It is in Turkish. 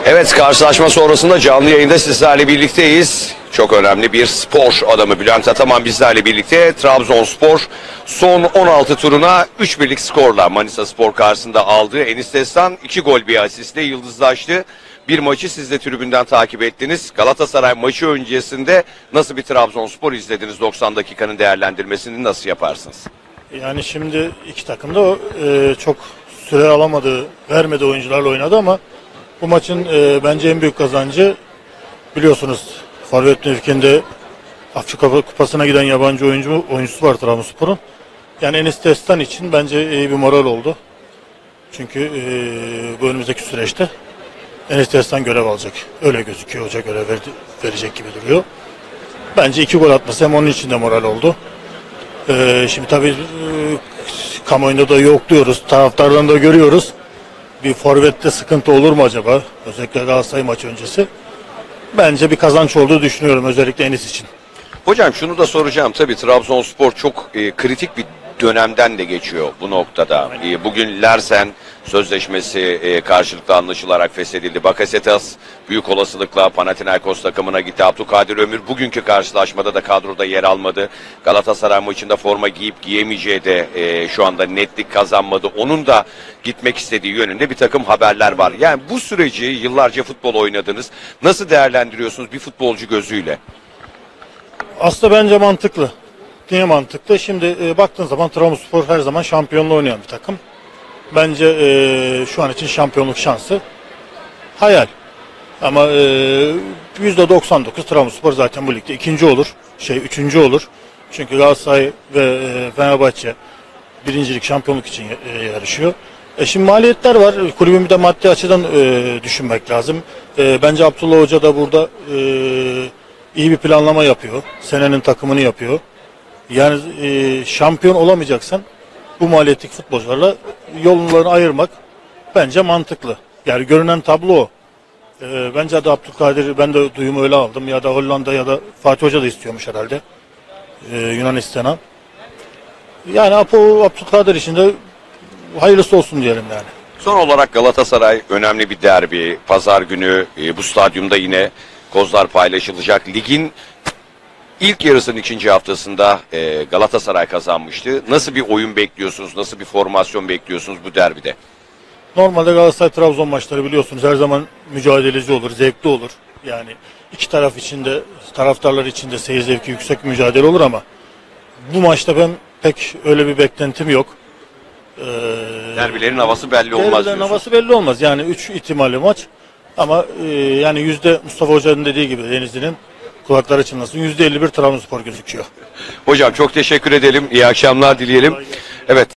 Evet, karşılaşma sonrasında canlı yayında sizlerle birlikteyiz. Çok önemli bir spor adamı Bülent Ataman bizlerle birlikte. Trabzonspor son 16 turuna 3-1'lik skorla Manisaspor karşısında aldı. Enis Destan 2 gol bir asistle yıldızlaştı. Bir maçı siz de tribünden takip ettiniz. Galatasaray maçı öncesinde nasıl bir Trabzonspor izlediniz? 90 dakikanın değerlendirmesini nasıl yaparsınız? Yani şimdi iki takım da çok süre alamadı, vermedi oyuncularla oynadı ama bu maçın bence en büyük kazancı, biliyorsunuz forvet mevkinde Afrika Kupası'na giden yabancı oyuncusu var Trabzonspor'un. Yani Enis Destan için bence iyi bir moral oldu. Çünkü bu önümüzdeki süreçte Enis Destan görev alacak. Öyle gözüküyor, hoca görev verecek gibi duruyor. Bence 2 gol atması hem onun için de moral oldu. Şimdi tabii kamuoyunda da yok diyoruz, taraftardan da görüyoruz. Bir forvette sıkıntı olur mu acaba? Özellikle Galatasaray maçı öncesi. Bence bir kazanç olduğu düşünüyorum, özellikle Enis için. Hocam şunu da soracağım. Tabii Trabzonspor çok kritik bir dönemden de geçiyor bu noktada. Bugün Larsen sözleşmesi karşılıklı anlaşılarak feshedildi. Bakasetas büyük olasılıkla Panathinaikos takımına gitti. Abdülkadir Ömür bugünkü karşılaşmada da kadroda yer almadı. Galatasaray maçında forma giyip giyemeyeceği de şu anda netlik kazanmadı. Onun da gitmek istediği yönünde bir takım haberler var. Yani bu süreci, yıllarca futbol oynadınız, nasıl değerlendiriyorsunuz bir futbolcu gözüyle? Aslında bence mantıklı. Niye mantıklı? Şimdi baktığın zaman Trabzonspor her zaman şampiyonluğu oynayan bir takım. Bence şu an için şampiyonluk şansı hayal. Ama %99 Trabzonspor zaten bu ligde ikinci olur, üçüncü olur. Çünkü Galatasaray ve Fenerbahçe birincilik, şampiyonluk için yarışıyor. Şimdi maliyetler var. Kulübün bir de maddi açıdan düşünmek lazım. Bence Abdullah Hoca da burada iyi bir planlama yapıyor. Senenin takımını yapıyor. Yani şampiyon olamayacaksan bu maliyetlik futbolcularla yollarını ayırmak bence mantıklı. Yani görünen tablo o. Bence de Abdülkadir, ben de duyumu öyle aldım. Ya da Hollanda ya da Fatih Hoca da istiyormuş herhalde. Yunanistan'a. Yani Abdülkadir için de hayırlısı olsun diyelim yani. Son olarak Galatasaray önemli bir derbi. Pazar günü bu stadyumda yine kozlar paylaşılacak. Ligin ilk yarısının ikinci haftasında Galatasaray kazanmıştı. Nasıl bir oyun bekliyorsunuz? Nasıl bir formasyon bekliyorsunuz bu derbide? Normalde Galatasaray-Trabzon maçları biliyorsunuz her zaman mücadeleci olur, zevkli olur. Yani iki taraf içinde, taraftarlar içinde seyir zevki yüksek bir mücadele olur ama bu maçta ben pek öyle bir beklentim yok. Derbilerin havası belli olmaz Derbilerin diyorsun. havası belli olmaz. Yani 3 ihtimalli maç. Ama yani Mustafa Hoca'nın dediği gibi, Denizli'nin kulakları çınlasın, %51 Trabzonspor gözüküyor. Hocam çok teşekkür edelim. İyi akşamlar dileyelim. Evet.